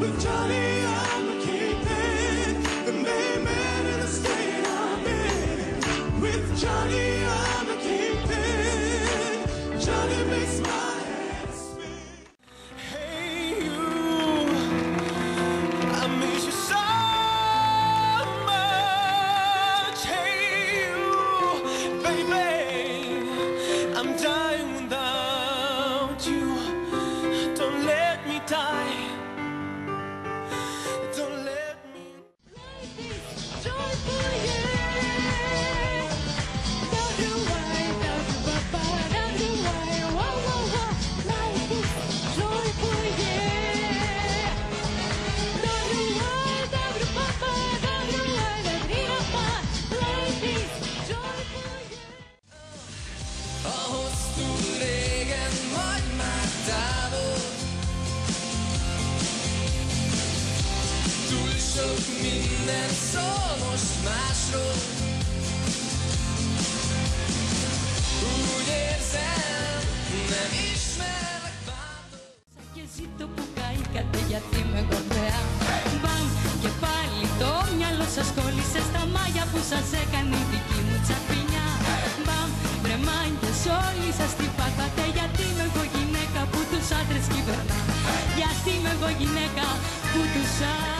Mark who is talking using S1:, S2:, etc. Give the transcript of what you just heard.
S1: With Johnny, I'm a kingpin, the main man in the state I'm in. With Johnny, I'm a kingpin. Johnny makes my head spin. Hey you, I miss you so much. Hey you, baby, I'm dying without you. Don't let me die. Don't let me.
S2: Joyful year. Don't you worry, don't you bother, don't you worry. Whoa, whoa, whoa. Life is joyful year. Don't you worry, don't you bother, don't you worry. Life is joyful year.
S1: Ahhoz túl régen, vagy már távol, túl sok minden szól most másról. Úgy érzem, nem ismerlek bátor.
S2: Και ζήτω που καήκατε γιατί είμαι κορδέα. Μπαμ και πάλι το μυαλό σας κόλλησε στα μάγια που σας έκανε η δική μου τσαπινιά. Μπαμ βρεμάνιες όλοι σας τι πάθατε. Γιατί είμαι εγώ γυναίκα που τους άντρες κυβερνά. Γιατί είμαι εγώ γυναίκα που τους άντρες.